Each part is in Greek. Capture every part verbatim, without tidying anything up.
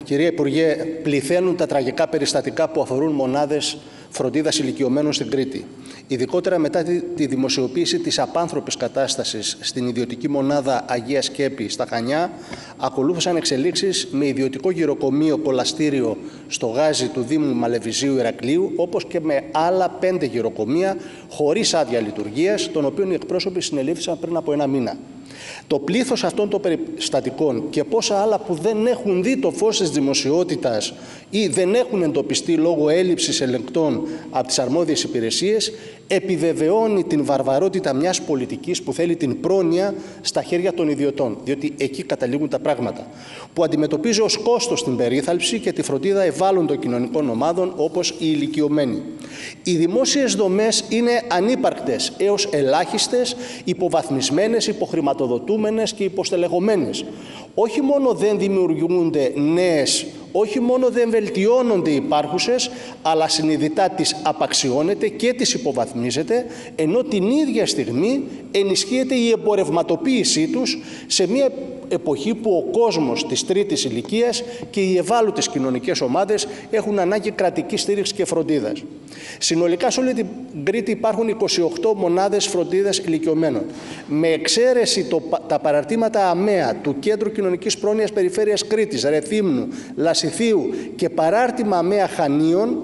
Κυρία Υπουργέ, πληθαίνουν τα τραγικά περιστατικά που αφορούν μονάδες φροντίδας ηλικιωμένων στην Κρήτη. Ειδικότερα μετά τη δημοσιοποίηση της απάνθρωπης κατάστασης στην ιδιωτική μονάδα Αγία Σκέπη στα Χανιά, ακολούθησαν εξελίξεις με ιδιωτικό γυροκομείο κολαστήριο στο Γάζι του Δήμου Μαλεβιζίου Ηρακλείου, όπως και με άλλα πέντε γυροκομεία χωρίς άδεια λειτουργίας, των οποίων οι εκπρόσωποι συνελήφθησαν πριν από ένα μήνα. Το πλήθος αυτών των περιστατικών και πόσα άλλα που δεν έχουν δει το φως της δημοσιότητας ή δεν έχουν εντοπιστεί λόγω έλλειψης ελεγκτών από τις αρμόδιες υπηρεσίες, επιβεβαιώνει την βαρβαρότητα μιας πολιτικής που θέλει την πρόνοια στα χέρια των ιδιωτών, διότι εκεί καταλήγουν τα πράγματα, που αντιμετωπίζει ως κόστος την περίθαλψη και τη φροντίδα ευάλωτων κοινωνικών ομάδων όπως οι ηλικιωμένοι. Οι δημόσιες δομές είναι ανύπαρκτες έως ελάχιστες, υποβαθμισμένες, υποχρηματοδοτούμενες και υποστελεχωμένες. Όχι μόνο δεν δημιουργούνται νέες, όχι μόνο δεν βελτιώνονται οι υπάρχουσες, αλλά συνειδητά τις απαξιώνεται και τις υποβαθμίζεται, ενώ την ίδια στιγμή ενισχύεται η εμπορευματοποίησή τους σε μια εποχή που ο κόσμος της τρίτης ηλικίας και οι ευάλωτες κοινωνικές ομάδες έχουν ανάγκη κρατική στήριξη και φροντίδας. Συνολικά σε όλη την Κρήτη υπάρχουν είκοσι οκτώ μονάδες φροντίδας ηλικιωμένων. Με εξαίρεση το, τα παραρτήματα ΑΜΕΑ του Κέντρου Κοινωνικής Πρόνοιας Περιφέρειας Κρήτης, Ρεθύμνου, Λασιθίου και παράρτημα ΑΜΕΑ Χανίων,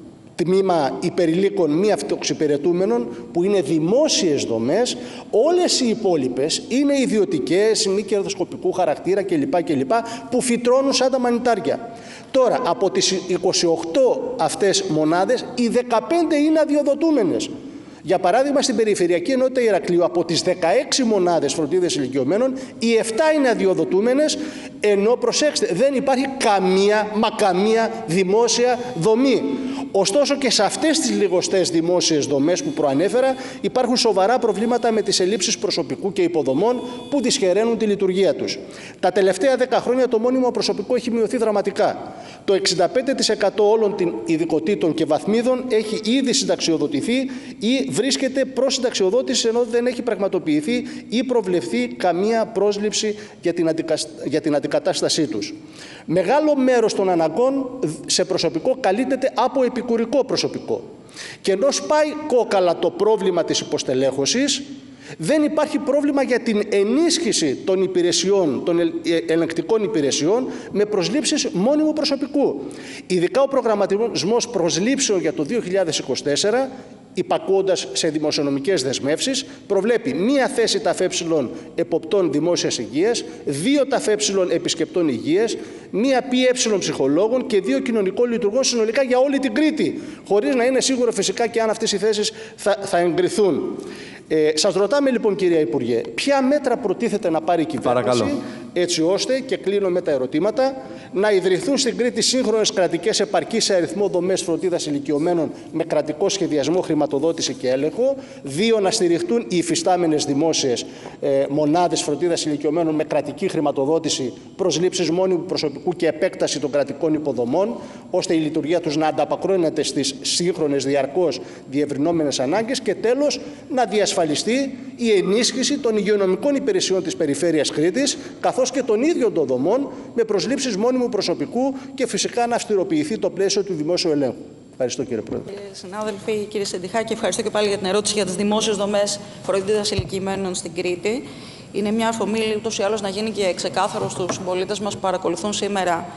τμήμα υπερηλίκων μη αυτοξυπηρετούμενων, που είναι δημόσιες δομές, όλες οι υπόλοιπες είναι ιδιωτικές, μη κερδοσκοπικού χαρακτήρα κλπ. κλπ. Που φυτρώνουν σαν τα μανιτάρια. Τώρα, από τις είκοσι οκτώ αυτές μονάδες, οι δεκαπέντε είναι αδειοδοτούμενες. Για παράδειγμα, στην Περιφερειακή Ενότητα Ηρακλείου, από τις δεκαέξι μονάδες φροντίδας ηλικιωμένων, οι επτά είναι αδειοδοτούμενες, ενώ, προσέξτε, δεν υπάρχει καμία, μα καμία δημόσια δομή. Ωστόσο και σε αυτές τις λιγοστές δημόσιες δομές που προανέφερα υπάρχουν σοβαρά προβλήματα με τις ελλείψεις προσωπικού και υποδομών που δυσχεραίνουν τη λειτουργία τους. Τα τελευταία δέκα χρόνια το μόνιμο προσωπικό έχει μειωθεί δραματικά. Το εξήντα πέντε τοις εκατό όλων των ειδικοτήτων και βαθμίδων έχει ήδη συνταξιοδοτηθεί ή βρίσκεται προς συνταξιοδότηση, ενώ δεν έχει πραγματοποιηθεί ή προβλεφθεί καμία πρόσληψη για την, αντικα... για την αντικατάστασή τους. Μεγάλο μέρος των αναγκών σε προσωπικό καλύπτεται από επικουρικό προσωπικό. Και ενώ σπάει κόκαλα το πρόβλημα της υποστελέχωσης, δεν υπάρχει πρόβλημα για την ενίσχυση των υπηρεσιών, των ελεγκτικών υπηρεσιών με προσλήψεις μόνιμου προσωπικού. Ειδικά ο προγραμματισμός προσλήψεων για το δύο χιλιάδες είκοσι τέσσερα, υπακούοντας σε δημοσιονομικές δεσμεύσεις, προβλέπει μία θέση ΤΑΦΕ εποπτών δημόσιας υγείας, δύο ΤΑΦΕ επισκεπτών υγείας, μία ΠΕ ψυχολόγων και δύο κοινωνικών λειτουργών συνολικά για όλη την Κρήτη, χωρίς να είναι σίγουρο φυσικά και αν αυτές οι θέσεις θα, θα εγκριθούν. Ε, σας ρωτάμε λοιπόν, κυρία Υπουργέ, ποια μέτρα προτίθεται να πάρει η κυβέρνηση, παρακαλώ, έτσι ώστε, και κλείνω με τα ερωτήματα, να ιδρυθούν στην Κρήτη σύγχρονες κρατικές επαρκείς σε αριθμό δομές φροντίδας ηλικιωμένων με κρατικό σχεδιασμό, χρηματοδότηση και έλεγχο. Δύο, να στηριχτούν οι υφιστάμενες δημόσιες ε, μονάδες φροντίδας ηλικιωμένων με κρατική χρηματοδότηση, προσλήψεις μόνιμου προσωπικού και επέκταση των κρατικών υποδομών, ώστε η λειτουργία τους να ανταποκρίνεται στις σύγχρονες διαρκώς διευρυνόμενες ανάγκες. Και τέλος, να διασφαλιστεί η ενίσχυση των υγειονομικών υπηρεσιών της Περιφέρειας Κρήτης, καθώς και των ίδιων των δομών, με προσλήψεις μόνιμου προσωπικού και φυσικά να αυστηροποιηθεί το πλαίσιο του δημόσιου ελέγχου. Ευχαριστώ, κύριε Πρόεδρε. Κύριε συνάδελφοι, κύριε Σεντιχάκη, ευχαριστώ και πάλι για την ερώτηση για τις δημόσιες δομές φροντίδας ηλικιωμένων στην Κρήτη. Είναι μια αφομίλη ούτως ή άλλως να γίνει και ξεκάθαρο στους συμπολίτες μας που παρακολουθούν σήμερα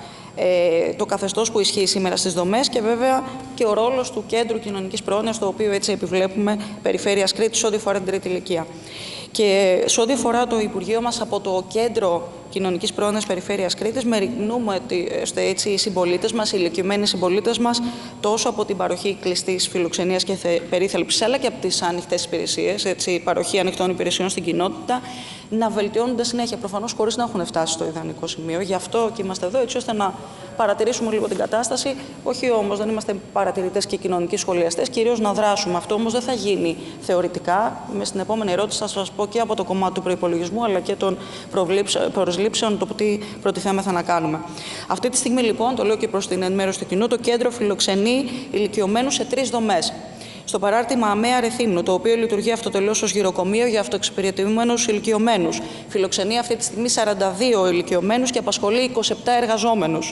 ε, το καθεστώς που ισχύει σήμερα στις δομές και βέβαια και ο ρόλος του Κέντρου Κοινωνικής Πρόνοιας, το οποίο έτσι επιβλέπουμε Περιφέρειας Κρήτης, ό,τι αφορά την τρίτη ηλικία. Και σε ό,τι αφορά το Υπουργείο μας, από το Κέντρο Κοινωνικής Πρόνοιας Περιφέρειας Κρήτης, μεριμνούμε ώστε έτσι οι συμπολίτες μας, οι ηλικιωμένοι συμπολίτες μας, τόσο από την παροχή κλειστής φιλοξενίας και περίθαλψης, αλλά και από τις ανοιχτές υπηρεσίες, έτσι, παροχή ανοιχτών υπηρεσιών στην κοινότητα, να βελτιώνονται συνέχεια, προφανώς χωρίς να έχουν φτάσει στο ιδανικό σημείο. Γι' αυτό και είμαστε εδώ, έτσι ώστε να παρατηρήσουμε λίγο την κατάσταση. Όχι όμως, δεν είμαστε παρατηρητές και κοινωνικοί σχολιαστές, κυρίως να δράσουμε. Αυτό όμως δεν θα γίνει θεωρητικά. Με στην επόμενη ερώτηση θα σας πω και από το κομμάτι του προϋπολογισμού, αλλά και των προσλήψεων, το τι προτιθέμεθα να κάνουμε. Αυτή τη στιγμή, λοιπόν, το λέω και προς την ενημέρωση του κοινού, το κέντρο φιλοξενεί ηλικιωμένους σε τρεις δομές. Στο παράρτημα ΑΜΕΑ Ρεθύμνου, το οποίο λειτουργεί αυτοτελώς ως γυροκομείο για αυτοεξυπηρετημένους ηλικιωμένους. Φιλοξενεί αυτή τη στιγμή σαράντα δύο ηλικιωμένους και απασχολεί είκοσι επτά εργαζόμενους.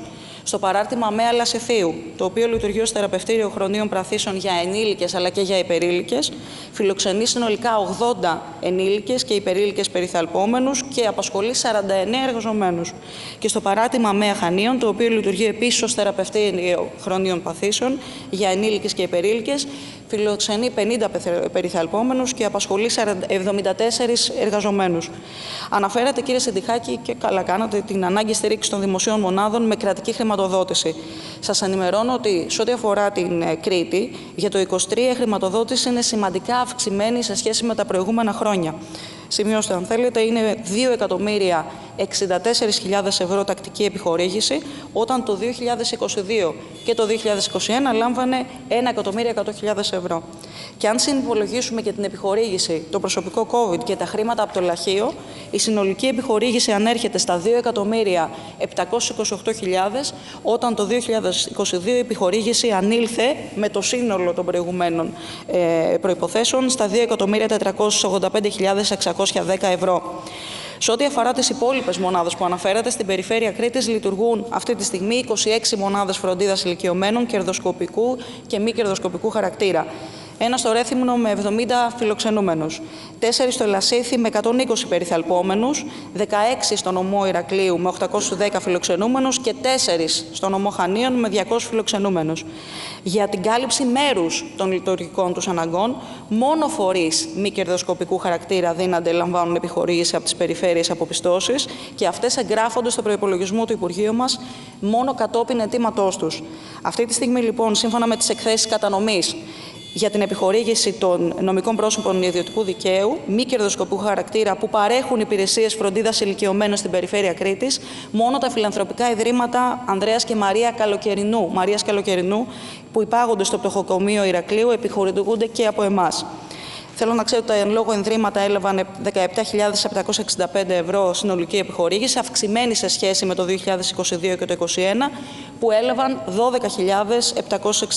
Στο παράρτημα ΜΕΑ Λασιθίου, το οποίο λειτουργεί ως θεραπευτήριο χρονίων παθήσεων για ενήλικες αλλά και για υπερήλικες, φιλοξενεί συνολικά ογδόντα ενήλικες και υπερήλικες περιθαλπόμενους και απασχολεί σαράντα εννέα εργαζομένους. Και στο παράρτημα ΜΕΑ Χανίων, το οποίο λειτουργεί επίσης ως θεραπευτήριο χρονίων παθήσεων για ενήλικες και υπερήλικες, φιλοξενεί πενήντα περιθαλπόμενους και απασχολεί εβδομήντα τέσσερις εργαζομένους. Αναφέρατε, κύριε Σεντιχάκη, και καλά κάνατε, την ανάγκη στήριξη των δημοσίων μονάδων με κρατική χρηματοδότηση. Σας ενημερώνω ότι σε ό,τι αφορά την Κρήτη, για το είκοσι τρία η χρηματοδότηση είναι σημαντικά αυξημένη σε σχέση με τα προηγούμενα χρόνια. Σημειώστε, αν θέλετε, είναι δύο εκατομμύρια εξήντα τέσσερις χιλιάδες ευρώ τακτική επιχορήγηση, όταν το δύο χιλιάδες είκοσι δύο και το δύο χιλιάδες είκοσι ένα λάμβανε ένα εκατομμύριο εκατό χιλιάδες ευρώ. Και αν συνυπολογίσουμε και την επιχορήγηση, το προσωπικό COVID και τα χρήματα από το λαχείο, η συνολική επιχορήγηση ανέρχεται στα δύο εκατομμύρια επτακόσιες είκοσι οκτώ χιλιάδες, όταν το δύο χιλιάδες είκοσι δύο η επιχορήγηση ανήλθε με το σύνολο των προηγουμένων ε, προϋποθέσεων στα δύο εκατομμύρια τετρακόσιες ογδόντα πέντε χιλιάδες εξακόσια δέκα ευρώ. Σε ό,τι αφορά τις υπόλοιπες μονάδες που αναφέρατε, στην περιφέρεια Κρήτης λειτουργούν αυτή τη στιγμή είκοσι έξι μονάδες φροντίδας ηλικιωμένων κερδοσκοπικού και μη κερδοσκοπικού χαρακτήρα. Ένα στο Ρέθυμνο με εβδομήντα φιλοξενούμενους, τέσσερα στο Ελασίθι με εκατόν είκοσι περιθαλπόμενους, δεκαέξι στο νομό Ηρακλείου με οκτακόσιους δέκα φιλοξενούμενους και τέσσερα στο νομό Χανίων με διακόσιους φιλοξενούμενους. Για την κάλυψη μέρους των λειτουργικών τους αναγκών, μόνο φορείς μη κερδοσκοπικού χαρακτήρα δύνανται λαμβάνουν επιχορήγηση από τις περιφέρειες από πιστώσεις και αυτές εγγράφονται στο προϋπολογισμό του Υπουργείου μας μόνο κατόπιν αιτήματός τους. Αυτή τη στιγμή, λοιπόν, σύμφωνα με τις εκθέσεις κατανομής για την επιχορήγηση των νομικών πρόσωπων ιδιωτικού δικαίου, μη κερδοσκοπικού χαρακτήρα που παρέχουν υπηρεσίες φροντίδας ηλικιωμένων στην περιφέρεια Κρήτης, μόνο τα φιλανθρωπικά ιδρύματα Ανδρέας και Μαρία Καλοκαιρινού, Μαρίας Καλοκαιρινού, που υπάγονται στο πτωχοκομείο Ηρακλείου, επιχορηγούνται και από εμάς. Θέλω να ξέρω ότι τα εν λόγω ενδρύματα έλαβαν δεκαεπτά χιλιάδες επτακόσια εξήντα πέντε ευρώ συνολική επιχορήγηση, αυξημένη σε σχέση με το δύο χιλιάδες είκοσι δύο και το είκοσι ένα, που έλαβαν δώδεκα χιλιάδες επτακόσια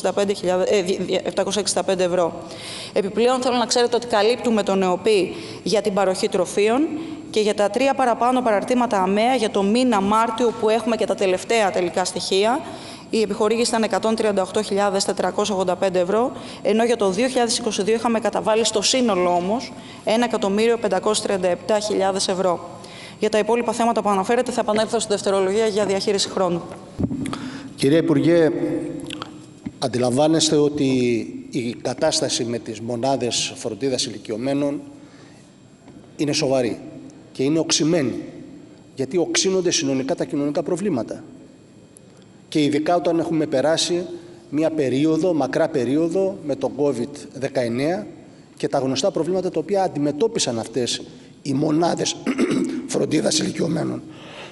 εξήντα πέντε ευρώ. Επιπλέον, θέλω να ξέρετε ότι καλύπτουμε τον ΕΟΠΗ για την παροχή τροφίων και για τα τρία παραπάνω παραρτήματα ΑΜΕΑ για το μήνα Μάρτιο, που έχουμε και τα τελευταία τελικά στοιχεία. Η επιχορήγηση ήταν εκατόν τριάντα οκτώ χιλιάδες τετρακόσια ογδόντα πέντε ευρώ, ενώ για το δύο χιλιάδες είκοσι δύο είχαμε καταβάλει στο σύνολο όμως ένα εκατομμύριο πεντακόσιες τριάντα επτά χιλιάδες ευρώ. Για τα υπόλοιπα θέματα που αναφέρετε θα επανέλθω στη δευτερολογία για διαχείριση χρόνου. Κυρία Υπουργέ, αντιλαμβάνεστε ότι η κατάσταση με τις μονάδες φροντίδας ηλικιωμένων είναι σοβαρή και είναι οξυμένη, γιατί οξύνονται συνολικά τα κοινωνικά προβλήματα. Και ειδικά όταν έχουμε περάσει μια περίοδο, μακρά περίοδο με το COVID δεκαεννέα και τα γνωστά προβλήματα τα οποία αντιμετώπισαν αυτές οι μονάδες φροντίδας ηλικιωμένων.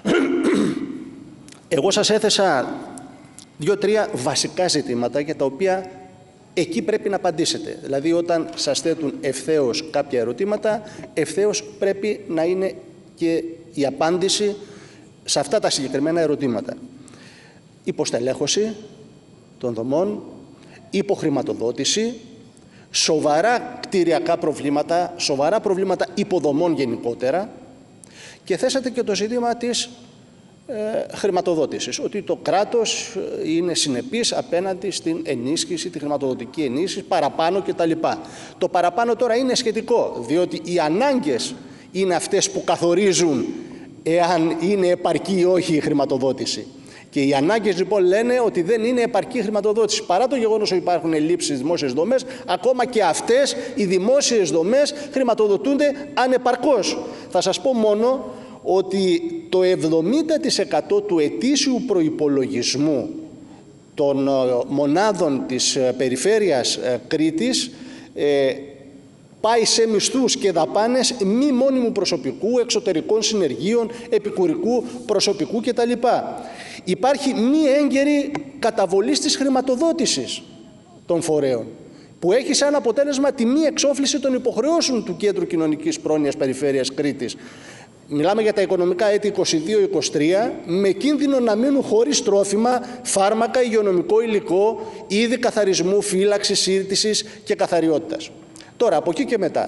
Εγώ σας έθεσα δύο-τρία βασικά ζητήματα για τα οποία εκεί πρέπει να απαντήσετε. Δηλαδή, όταν σας θέτουν ευθέως κάποια ερωτήματα, ευθέως πρέπει να είναι και η απάντηση σε αυτά τα συγκεκριμένα ερωτήματα. Υποστελέχωση των δομών, υποχρηματοδότηση, σοβαρά κτηριακά προβλήματα, σοβαρά προβλήματα υποδομών γενικότερα, και θέσατε και το ζήτημα της ε, χρηματοδότησης, ότι το κράτος είναι συνεπής απέναντι στην ενίσχυση, τη χρηματοδοτική ενίσχυση, παραπάνω κτλ. Το παραπάνω τώρα είναι σχετικό, διότι οι ανάγκες είναι αυτές που καθορίζουν εάν είναι επαρκή ή όχι η χρηματοδότηση. Και οι ανάγκες, λοιπόν, λένε ότι δεν είναι επαρκή χρηματοδότηση. Παρά το γεγονός ότι υπάρχουν ελλείψεις στις δημόσιες δομές, ακόμα και αυτές οι δημόσιες δομές χρηματοδοτούνται ανεπαρκώς. Θα σας πω μόνο ότι το εβδομήντα τοις εκατό του ετήσιου προϋπολογισμού των μονάδων της περιφέρειας Κρήτης ε, πάει σε μισθούς και δαπάνες μη μόνιμου προσωπικού, εξωτερικών συνεργείων, επικουρικού προσωπικού κτλ. Υπάρχει μη έγκαιρη καταβολή της χρηματοδότησης των φορέων, που έχει σαν αποτέλεσμα τη μη εξόφληση των υποχρεώσεων του Κέντρου Κοινωνικής Πρόνοιας Περιφέρειας Κρήτης. Μιλάμε για τα οικονομικά έτη είκοσι δύο είκοσι τρία, με κίνδυνο να μείνουν χωρίς τρόφιμα, φάρμακα, υγειονομικό υλικό, είδη καθαρισμού, φύλαξης, σύντησης και καθαριότητας. Τώρα, από εκεί και μετά,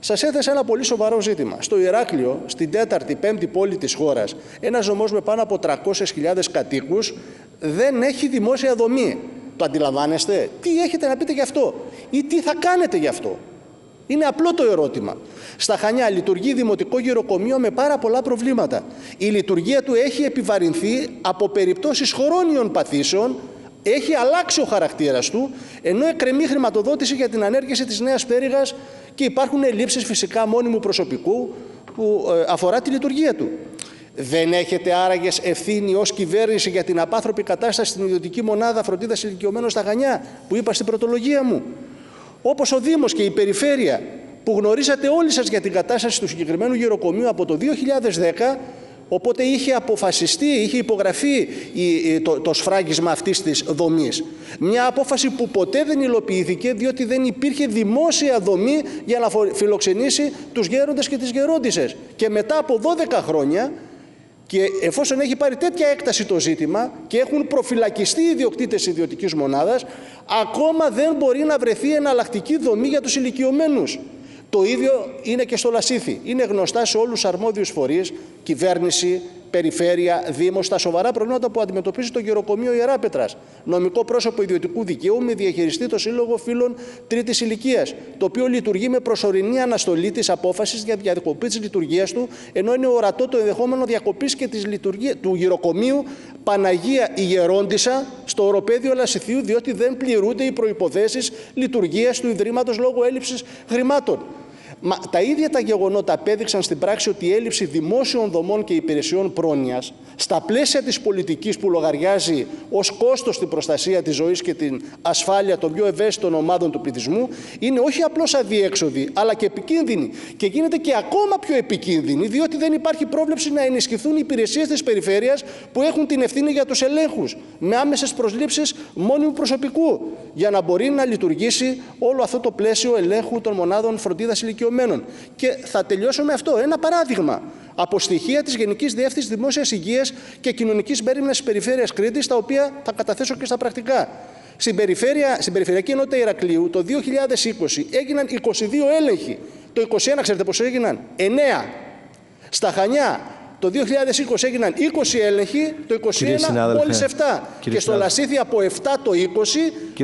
Σας έθεσα ένα πολύ σοβαρό ζήτημα. Στο Ηράκλειο, στην τέταρτη, πέμπτη πόλη της χώρας, ένας νομός με πάνω από τριακόσιες χιλιάδες κατοίκους δεν έχει δημόσια δομή. Το αντιλαμβάνεστε? Τι έχετε να πείτε γι' αυτό? Ή τι θα κάνετε γι' αυτό? Είναι απλό το ερώτημα. Στα Χανιά λειτουργεί δημοτικό γυροκομείο με πάρα πολλά προβλήματα. Η λειτουργία του έχει επιβαρυνθεί από περιπτώσεις χρόνιων παθήσεων, έχει αλλάξει ο χαρακτήρας του, ενώ εκκρεμεί χρηματοδότηση για την ανέργηση της νέας πτέρυγας και υπάρχουν ελλείψεις φυσικά μόνιμου προσωπικού που αφορά τη λειτουργία του. Δεν έχετε άραγες ευθύνη ως κυβέρνηση για την απάνθρωπη κατάσταση στην ιδιωτική μονάδα φροντίδας ηλικιωμένων στα Χανιά, που είπα στην πρωτολογία μου? Όπως ο Δήμος και η Περιφέρεια, που γνωρίζατε όλοι σας για την κατάσταση του συγκεκριμένου γυροκομείου από το δύο χιλιάδες δέκα, οπότε είχε αποφασιστεί, είχε υπογραφεί το, το σφράγισμα αυτής της δομής. Μια απόφαση που ποτέ δεν υλοποιήθηκε, διότι δεν υπήρχε δημόσια δομή για να φιλοξενήσει τους γέροντες και τις γερόντισσες. Και μετά από δώδεκα χρόνια, και εφόσον έχει πάρει τέτοια έκταση το ζήτημα και έχουν προφυλακιστεί οι ιδιοκτήτες ιδιωτικής μονάδας, ακόμα δεν μπορεί να βρεθεί εναλλακτική δομή για τους ηλικιωμένους. Το ίδιο είναι και στο Λασίθι. Είναι γνωστά σε όλους τους αρμόδιους φορείς, κυβέρνηση, περιφέρεια, δήμος, τα σοβαρά προβλήματα που αντιμετωπίζει το γυροκομείο Ιεράπετρας. Νομικό πρόσωπο ιδιωτικού δικαίου με διαχειριστή το Σύλλογο Φίλων Τρίτης Ηλικίας, το οποίο λειτουργεί με προσωρινή αναστολή της απόφασης για διακοπή της λειτουργίας του, ενώ είναι ορατό το ενδεχόμενο διακοπής και της λειτουργίας του γυροκομείου Παναγία η Γερόντισσα στο οροπέδιο Λασιθίου, διότι δεν πληρούνται οι προϋποθέσεις λειτουργίας του Ιδρύματος λόγω έλλειψης χρημάτων. Μα τα ίδια τα γεγονότα απέδειξαν στην πράξη ότι η έλλειψη δημόσιων δομών και υπηρεσιών πρόνοιας στα πλαίσια της πολιτικής που λογαριάζει ως κόστος την προστασία της ζωής και την ασφάλεια των πιο ευαίσθητων ομάδων του πληθυσμού είναι όχι απλώς αδιέξοδη, αλλά και επικίνδυνη. Και γίνεται και ακόμα πιο επικίνδυνη, διότι δεν υπάρχει πρόβλεψη να ενισχυθούν οι υπηρεσίες της περιφέρειας που έχουν την ευθύνη για τους ελέγχους, με άμεσες προσλήψεις μόνιμου προσωπικού, για να μπορεί να λειτουργήσει όλο αυτό το πλαίσιο ελέγχου των μονάδων φροντίδας ηλικιωμένων. Και θα τελειώσω με αυτό. Ένα παράδειγμα από στοιχεία της Γενικής Διεύθυνσης Δημόσιας Υγείας και Κοινωνικής Μέριμνας της Περιφέρειας Κρήτης, τα οποία θα καταθέσω και στα πρακτικά. Στην, περιφέρεια, στην Περιφερειακή Ενότητα Ηρακλείου το δύο χιλιάδες είκοσι έγιναν είκοσι δύο έλεγχοι. Το είκοσι ένα ξέρετε πόσο έγιναν? εννέα. Στα Χανιά το δύο χιλιάδες είκοσι έγιναν είκοσι έλεγχοι, το είκοσι ένα μόλις επτά. Και στο Λασίθι από επτά το είκοσι,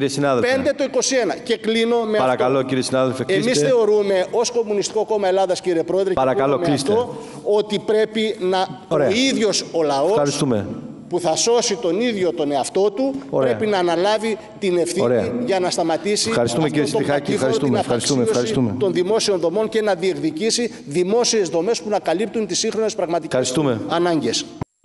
πέντε το είκοσι ένα. Και κλείνω με Παρακαλώ, αυτό. Κύριε συνάδελφε, Εμείς θεωρούμε ως Κομμουνιστικό Κόμμα Ελλάδας, κύριε Πρόεδρε, Παρακαλώ, και αυτό, ότι πρέπει να Ωραία. ο ίδιος ο λαός που θα σώσει τον ίδιο τον εαυτό του, Ωραία. πρέπει να αναλάβει την ευθύνη Ωραία. για να σταματήσει ευχαριστούμε, αυτό κύριε το κακύφωρο, την απαξίωση των δημόσιων δομών και να διεκδικήσει δημόσιες δομές που να καλύπτουν τις σύγχρονες πραγματικές ανάγκες.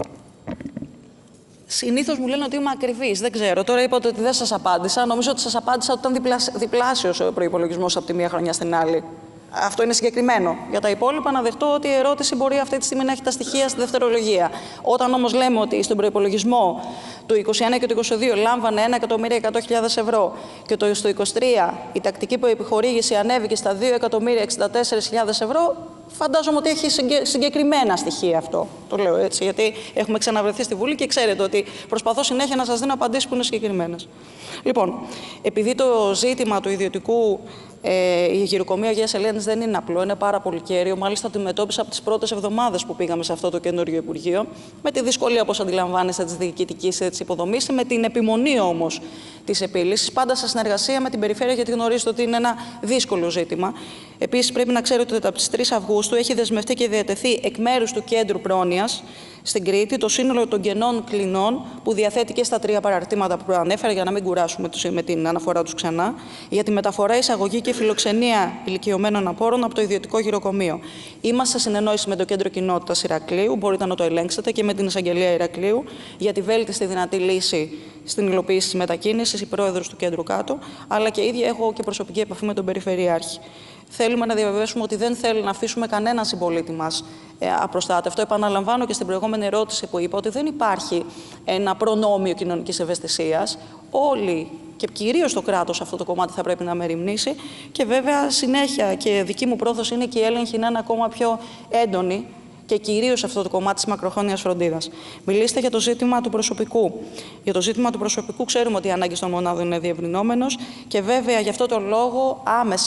Συνήθως μου λένε ότι είμαι ακριβής. Δεν ξέρω. Τώρα είπατε ότι δεν σας απάντησα. Νομίζω ότι σας απάντησα ότι ήταν διπλάσιος ο προϋπολογισμός από τη μία χρονιά στην άλλη. Αυτό είναι συγκεκριμένο. Για τα υπόλοιπα, να δεχτώ ότι η ερώτηση μπορεί αυτή τη στιγμή να έχει τα στοιχεία στη δευτερολογία. Όταν όμως λέμε ότι στον προϋπολογισμό του είκοσι ένα και του είκοσι δύο λάμβανε ένα εκατομμύριο εκατό χιλιάδες ευρώ και το στο είκοσι τρία η τακτική επιχορήγηση ανέβηκε στα δύο εκατομμύρια εξήντα τέσσερις χιλιάδες ευρώ, φαντάζομαι ότι έχει συγκεκριμένα στοιχεία αυτό. Το λέω έτσι, γιατί έχουμε ξαναβρεθεί στη Βουλή και ξέρετε ότι προσπαθώ συνέχεια να σας δίνω απαντήσεις που είναι συγκεκριμένες. Λοιπόν, επειδή το ζήτημα του ιδιωτικού ε, η γυροκομεία Αγίας Ελένης δεν είναι απλό, είναι πάρα πολύ κέριο. Μάλιστα, το αντιμετώπισα από τις πρώτες εβδομάδες που πήγαμε σε αυτό το καινούριο Υπουργείο, με τη δυσκολία, όπως αντιλαμβάνεστε, της διοικητικής υποδομής, με την επιμονή όμως της επίλυσης, πάντα σε συνεργασία με την Περιφέρεια, γιατί γνωρίζετε ότι είναι ένα δύσκολο ζήτημα. Επίσης, πρέπει να ξέρετε ότι από τις τρεις Αυγούστου έχει δεσμευτεί και διατεθεί εκ μέρους του Κέντρου Πρόνοιας στην Κρήτη το σύνολο των κενών κλινών που διαθέτει και στα τρία παραρτήματα που προανέφερα, για να μην κουράσουμε με την αναφορά τους ξανά, για τη μεταφορά, εισαγωγή και φιλοξενία ηλικιωμένων απόρων από το ιδιωτικό γυροκομείο. Είμαστε σε συνεννόηση με το Κέντρο Κοινότητας Ηρακλείου, μπορείτε να το ελέγξετε, και με την Εισαγγελία Ηρακλείου για τη βέλτιστη δυνατή λύση στην υλοποίηση της μετακίνησης, η πρόεδρος του κέντρου κάτω, αλλά και ίδια έχω και προσωπική επαφή με τον Περιφερειάρχη. Θέλουμε να διαβεβαιώσουμε ότι δεν θέλουμε να αφήσουμε κανέναν συμπολίτη μας ε, απροστάτευτο. Επαναλαμβάνω και στην προηγούμενη ερώτηση που είπα ότι δεν υπάρχει ένα προνόμιο κοινωνικής ευαισθησίας. Όλοι και κυρίως το κράτος αυτό το κομμάτι θα πρέπει να μεριμνήσει, και βέβαια συνέχεια και δική μου πρόθεση είναι και η έλεγχη να είναι ακόμα πιο έντονη, και κυρίως αυτό το κομμάτι της μακροχρόνιας φροντίδας. Μιλήστε για το ζήτημα του προσωπικού. Για το ζήτημα του προσωπικού ξέρουμε ότι η ανάγκη των μονάδων είναι διευρυνόμενος, και βέβαια γι' αυτό το λόγο άμεσα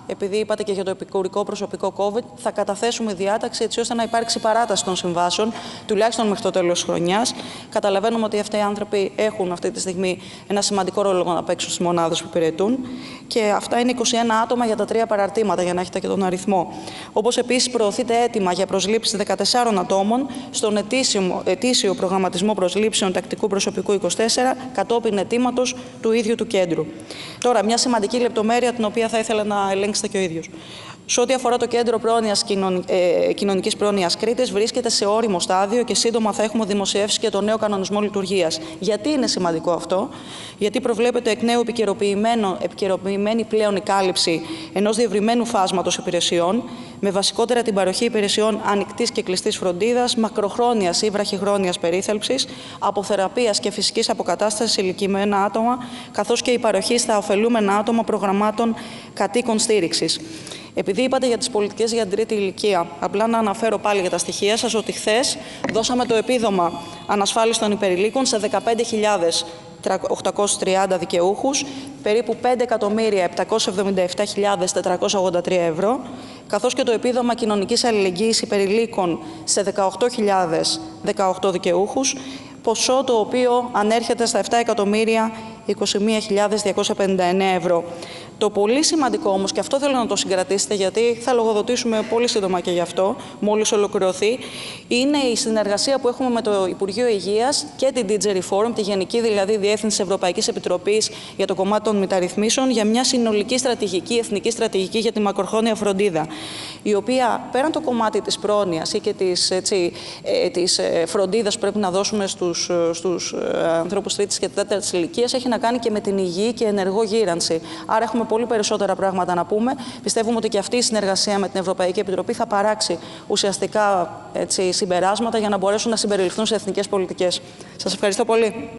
επειδή είπατε και για το επικουρικό προσωπικό COVID, θα καταθέσουμε διάταξη έτσι ώστε να υπάρξει παράταση των συμβάσεων, τουλάχιστον μέχρι το τέλος της χρονιάς. Καταλαβαίνουμε ότι αυτοί οι άνθρωποι έχουν αυτή τη στιγμή ένα σημαντικό ρόλο να παίξουν στις μονάδες που υπηρετούν. Και αυτά είναι είκοσι ένα άτομα για τα τρία παραρτήματα, για να έχετε και τον αριθμό. Όπως επίσης προωθείται αίτημα για προσλήψεις δεκατεσσάρων ατόμων στον ετήσιο, ετήσιο προγραμματισμό προσλήψεων τακτικού προσωπικού είκοσι τέσσερα, κατόπιν αιτήματος του ίδιου του κέντρου. Τώρα, μια σημαντική λεπτομέρεια την οποία θα ήθελα να ελέγξετε και ο ίδιος. Σε ό,τι αφορά το Κέντρο Πρόνοιας, κοινων, ε, Κοινωνικής Πρόνοιας Κρήτης, βρίσκεται σε όριμο στάδιο και σύντομα θα έχουμε δημοσιεύσει και το νέο κανονισμό λειτουργίας. Γιατί είναι σημαντικό αυτό? Γιατί προβλέπεται εκ νέου επικαιροποιημένη πλέον η κάλυψη ενός διευρυμένου φάσματος υπηρεσιών, με βασικότερα την παροχή υπηρεσιών ανοιχτής και κλειστής φροντίδας, μακροχρόνιας ή βραχυχρόνιας περίθαλψης, αποθεραπείας και φυσικής αποκατάστασης σε ηλικιωμένα άτομα, καθώς και η παροχή στα ωφελούμενα άτομα προγραμμάτων κατοίκων στήριξης. Επειδή είπατε για τις πολιτικές για την τρίτη ηλικία, απλά να αναφέρω πάλι για τα στοιχεία σας ότι χθες δώσαμε το επίδομα ανασφάλιστων υπερηλίκων σε δεκαπέντε χιλιάδες οκτακόσιους τριάντα δικαιούχους, περίπου πέντε εκατομμύρια επτακόσιες εβδομήντα επτά χιλιάδες τετρακόσια ογδόντα τρία ευρώ, καθώς και το επίδομα κοινωνικής αλληλεγγύης υπερηλίκων σε δεκαοκτώ χιλιάδες δεκαοκτώ δικαιούχους, ποσό το οποίο ανέρχεται στα επτά εκατομμύρια είκοσι μία χιλιάδες διακόσια πενήντα εννέα ευρώ. Το πολύ σημαντικό όμως, και αυτό θέλω να το συγκρατήσετε, γιατί θα λογοδοτήσουμε πολύ σύντομα και γι' αυτό, μόλις ολοκληρωθεί, είναι η συνεργασία που έχουμε με το Υπουργείο Υγείας και την ντι τζέι Reform, τη Γενική δηλαδή Διεύθυνση Ευρωπαϊκής Επιτροπής για το κομμάτι των μεταρρυθμίσεων, για μια συνολική στρατηγική, εθνική στρατηγική για τη μακροχρόνια φροντίδα, η οποία πέραν το κομμάτι της πρόνοιας ή και της, έτσι, ε, της ε, φροντίδας που πρέπει να δώσουμε στους, στους ε, ανθρώπους τρίτης και τέταρτης ηλικίας, έχει να κάνει και με την υγιή και ενεργό γύρανση. Άρα έχουμε πολύ περισσότερα πράγματα να πούμε. Πιστεύουμε ότι και αυτή η συνεργασία με την Ευρωπαϊκή Επιτροπή θα παράξει ουσιαστικά έτσι, συμπεράσματα για να μπορέσουν να συμπεριληφθούν σε εθνικές πολιτικές. Σας ευχαριστώ πολύ.